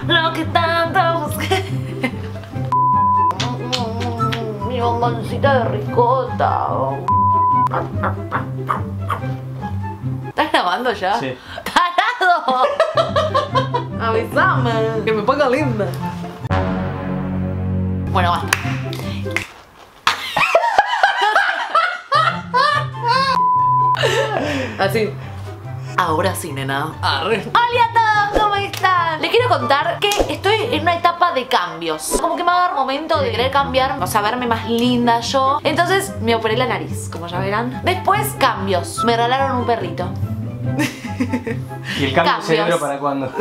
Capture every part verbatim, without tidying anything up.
lo que tanto busqué. Mi bomboncita de ricota. ¿Estás grabando ya? Sí. ¡Tarado! Avísame, que me ponga linda. Bueno, basta. Así. Ahora sí, nena. Arre. Hola a todos, ¿cómo están? Les quiero contar que estoy en una etapa de cambios. Como que me agarra momento de querer cambiar, o sea, verme más linda yo. Entonces me operé la nariz, como ya verán. Después, cambios. Me regalaron un perrito. ¿Y el cambio de cerebro para cuándo?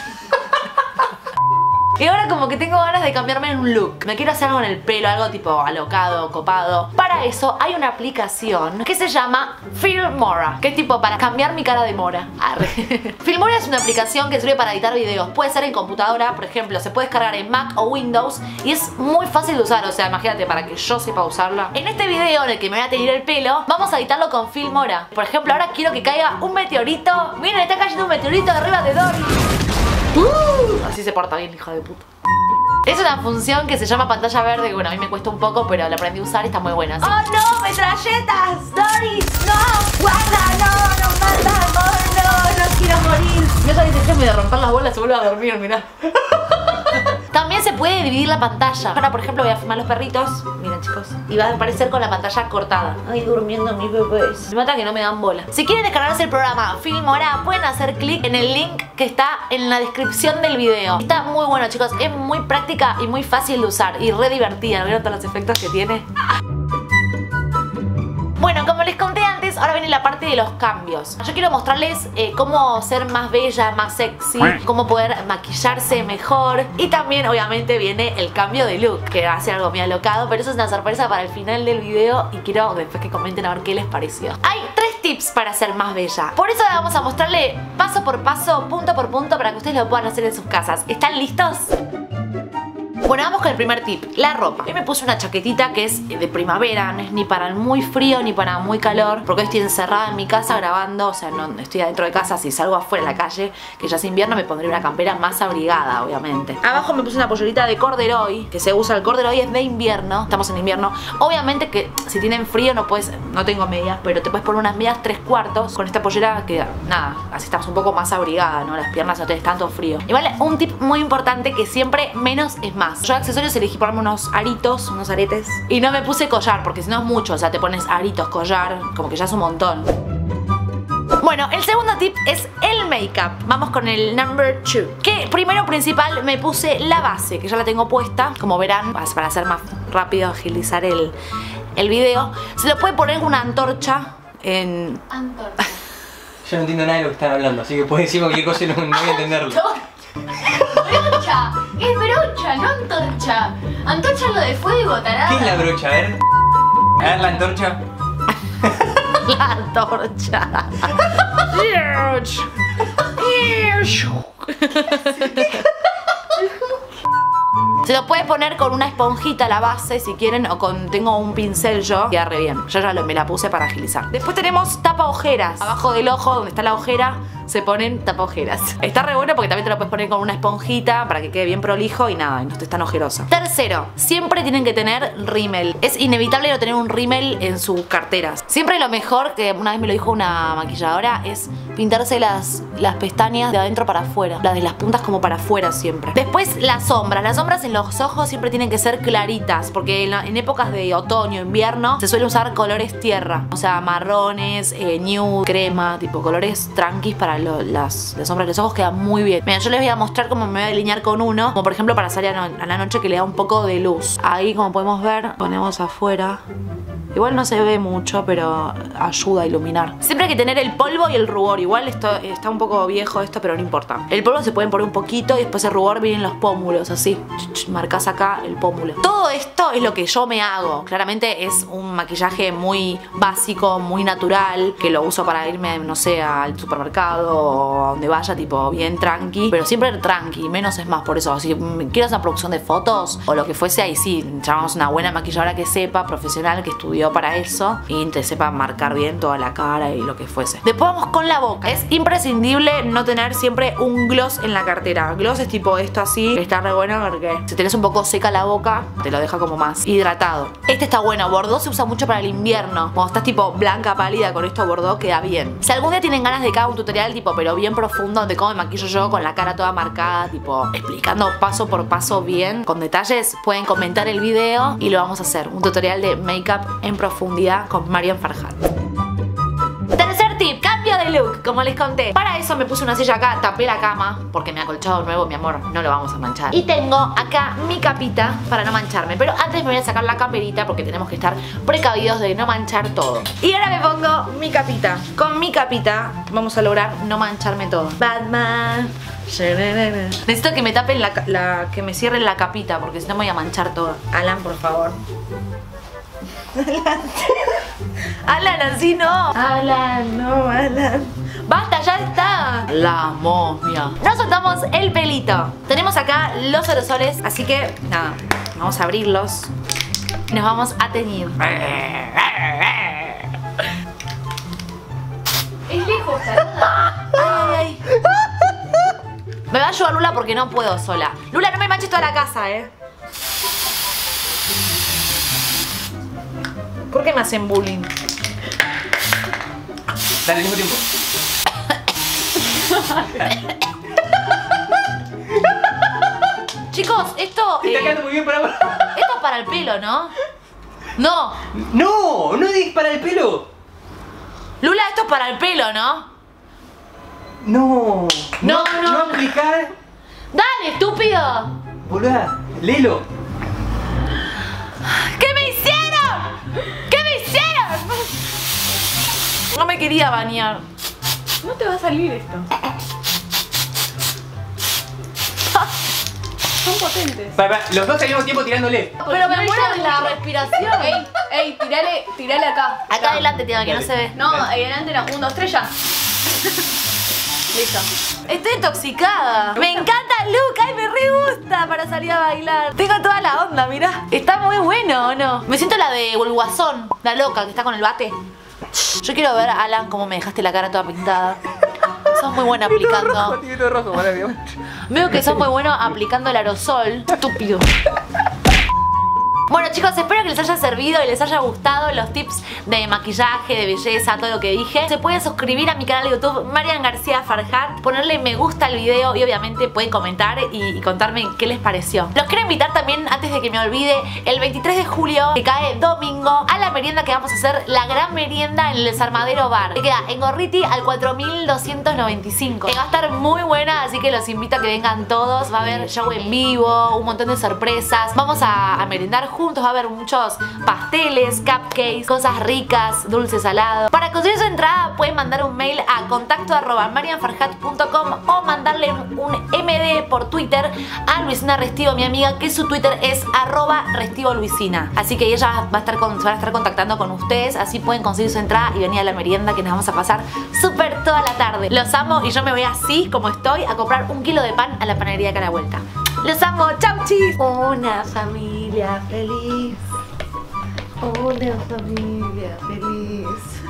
Y ahora como que tengo ganas de cambiarme en un look. Me quiero hacer algo en el pelo, algo tipo alocado, copado. Para eso hay una aplicación que se llama Filmora, que es tipo para cambiar mi cara de mora. Arre. Filmora es una aplicación que sirve para editar videos. Puede ser en computadora, por ejemplo, se puede descargar en Mac o Windows y es muy fácil de usar. O sea, imagínate, para que yo sepa usarla. En este video en el que me voy a tener el pelo, vamos a editarlo con Filmora. Por ejemplo, ahora quiero que caiga un meteorito. Miren, está cayendo un meteorito de arriba de Dory. Uh, así se porta bien, hija de puta. Es una función que se llama pantalla verde, que bueno, a mí me cuesta un poco, pero la aprendí a usar y está muy buena. ¿Sí? ¡Oh no! ¡Metralletas! ¡Doris! ¡No! ¡Guarda! ¡No! ¡No mata! ¡Oh no! ¡No quiero morir! Y ella dice, déjame de romper las bolas, se vuelve a dormir, mirá. También se puede dividir la pantalla. Ahora, por ejemplo, voy a filmar los perritos. Miren, chicos. Y va a aparecer con la pantalla cortada. Ay, durmiendo mis bebés. Me mata que no me dan bola. Si quieren descargarse el programa Filmora, pueden hacer clic en el link que está en la descripción del video. Está muy bueno, chicos. Es muy práctica y muy fácil de usar. Y re divertida. ¿No vieron todos los efectos que tiene? Bueno, como les conté antes, ahora viene la parte de los cambios. Yo quiero mostrarles eh, cómo ser más bella, más sexy, cómo poder maquillarse mejor. Y también, obviamente, viene el cambio de look, que va a ser algo muy alocado, pero eso es una sorpresa para el final del video y quiero después que comenten a ver qué les pareció. Hay tres tips para ser más bella. Por eso vamos a mostrarle paso por paso, punto por punto, para que ustedes lo puedan hacer en sus casas. ¿Están listos? Bueno, vamos con el primer tip, la ropa. Yo me puse una chaquetita que es de primavera, no es ni para muy frío ni para muy calor, porque hoy estoy encerrada en mi casa grabando, o sea, no estoy adentro de casa. Si salgo afuera en la calle, que ya es invierno, me pondré una campera más abrigada, obviamente. Abajo me puse una pollerita de corduroy, que se usa, el corduroy es de invierno, estamos en invierno. Obviamente que si tienen frío no puedes, no tengo medias, pero te puedes poner unas medias tres cuartos con esta pollera que, nada, así estás un poco más abrigada, ¿no? Las piernas no te des tanto frío. Y vale, un tip muy importante, que siempre menos es más. Yo accesorios elegí ponerme unos aritos, unos aretes. Y no me puse collar, porque si no es mucho. O sea, te pones aritos, collar, como que ya es un montón. Bueno, el segundo tip es el make-up. Vamos con el number two. Que primero principal me puse la base, que ya la tengo puesta. Como verán, para hacer más rápido, agilizar el, el video. Se lo puede poner una antorcha en... Antorcha. Yo no entiendo nada de lo que están hablando, así que puedes decir cualquier cosa y no, no voy a entenderlo. Brocha, es brocha, no antorcha. Antorcha es lo de fuego, tarada. ¿Qué es la brocha? A ver. A ver la antorcha. La antorcha. Se lo puede poner con una esponjita a la base si quieren, o con, tengo un pincel yo, queda re bien. Yo ya lo, me la puse para agilizar. Después tenemos tapa ojeras. Abajo del ojo, donde está la ojera, se ponen tapa ojeras. Está re bueno porque también te lo puedes poner con una esponjita para que quede bien prolijo y nada, y no estés tan ojerosa. Tercero, siempre tienen que tener rímel. Es inevitable no tener un rímel en sus carteras. Siempre lo mejor, que una vez me lo dijo una maquilladora, es pintarse las, las pestañas de adentro para afuera. Las de las puntas como para afuera siempre. Después las sombras. Las sombras en los ojos siempre tienen que ser claritas, porque en, la, en épocas de otoño, invierno, se suele usar colores tierra. O sea, marrones, eh, nude, crema, tipo colores tranquis para Lo, las, las sombras de los ojos. Quedan muy bien. Mira, yo les voy a mostrar cómo me voy a delinear con uno, como por ejemplo para salir a, no, a la noche, que le da un poco de luz. Ahí, como podemos ver, ponemos afuera. Igual no se ve mucho, pero ayuda a iluminar. Siempre hay que tener el polvo y el rubor. Igual esto está un poco viejo esto, pero no importa. El polvo se pueden poner un poquito y después el rubor vienen los pómulos, así. Marcás acá el pómulo. Todo esto es lo que yo me hago. Claramente es un maquillaje muy básico, muy natural, que lo uso para irme, no sé, al supermercado o a donde vaya, tipo bien tranqui. Pero siempre tranqui, menos es más. Por eso, si quiero hacer una producción de fotos o lo que fuese, ahí sí, llamamos una buena maquilladora que sepa, profesional, que estudió sirvió para eso y te sepa marcar bien toda la cara y lo que fuese. Después vamos con la boca. Es imprescindible no tener siempre un gloss en la cartera. Gloss es tipo esto así, está re bueno porque si tenés un poco seca la boca, te lo deja como más hidratado. Este está bueno, Bordeaux se usa mucho para el invierno. Cuando estás tipo blanca, pálida, con esto Bordeaux queda bien. Si algún día tienen ganas de que haga un tutorial tipo, pero bien profundo, de cómo me maquillo yo con la cara toda marcada, tipo, explicando paso por paso bien, con detalles, pueden comentar el video y lo vamos a hacer. Un tutorial de make-up en profundidad con Marian Farhat. Tercer tip, cambio de look, como les conté. Para eso me puse una silla acá, tapé la cama, porque me acolchado nuevo, mi amor, no lo vamos a manchar. Y tengo acá mi capita para no mancharme. Pero antes me voy a sacar la camperita porque tenemos que estar precavidos de no manchar todo. Y ahora me pongo mi capita. Con mi capita vamos a lograr no mancharme todo. Batman. Necesito que me tapen la, la que me cierren la capita porque si no me voy a manchar todo. Alan, por favor. Alan. Alan, así no. Alan, no, Alan. Basta, ya está. La momia. Nos soltamos el pelito. Tenemos acá los aerosoles, así que nada, vamos a abrirlos y nos vamos a teñir. Es lejos, saluda. Ay, ay, ay. Me va a ayudar Lula porque no puedo sola. Lula, no me manches toda la casa, eh. ¿Por qué me hacen bullying? Dale, al mismo tiempo. Chicos, esto... Te está eh, quedando muy bien para ahora. esto es para el pelo, ¿no? No. No, no es para el pelo. Lula, esto es para el pelo, ¿no? No. No, no. No aplicar. ¡Dale, estúpido! Boluda, léelo. ¿Qué me hicieron? ¿Qué me hicieron? No me quería bañar. No te va a salir esto. Son potentes. Para, para, los dos al mismo tiempo tirándole. Pero me muero de la respiración. Ey, ey, tirale, tirale acá. Acá adelante, tía, que no se ve. No, ahí adelante no. Un, dos, tres, ya. Listo. Estoy intoxicada. Me encanta el look. Ay, me re gusta para salir a bailar. Tengo toda la onda, mirá. Está muy bueno, ¿o no? Me siento la de el Guasón, la loca que está con el bate. Yo quiero ver, Alan, cómo me dejaste la cara toda pintada. Sos muy buena aplicando. Tiene todo rojo, madre mía. Veo que sos muy bueno aplicando el aerosol. Estúpido. Bueno, chicos, espero que les haya servido y les haya gustado los tips de maquillaje, de belleza, todo lo que dije. Se pueden suscribir a mi canal de YouTube, Marian García Farhat, ponerle me gusta al video y obviamente pueden comentar y, y contarme qué les pareció. Los quiero invitar también, antes de que me olvide, el veintitrés de julio, que cae domingo, a la merienda que vamos a hacer, la gran merienda en el Desarmadero Bar, que queda en Gorriti al cuatro mil doscientos noventa y cinco. Que va a estar muy buena, así que los invito a que vengan todos. Va a haber show en vivo, un montón de sorpresas. Vamos a, a merendar juntos. Va a haber muchos pasteles, cupcakes, cosas ricas, dulce, salado. Para conseguir su entrada pueden mandar un mail a contacto arroba marianfarhat punto com o mandarle un M D por Twitter a Luisina Restivo, mi amiga, que su Twitter es arroba Restivo Luisina. Así que ella va a estar con, se va a estar contactando con ustedes, así pueden conseguir su entrada y venir a la merienda que nos vamos a pasar súper toda la tarde. Los amo y yo me voy así como estoy a comprar un kilo de pan a la panadería acá a la vuelta. Los amo, chau chis. Una familia feliz. Una familia feliz.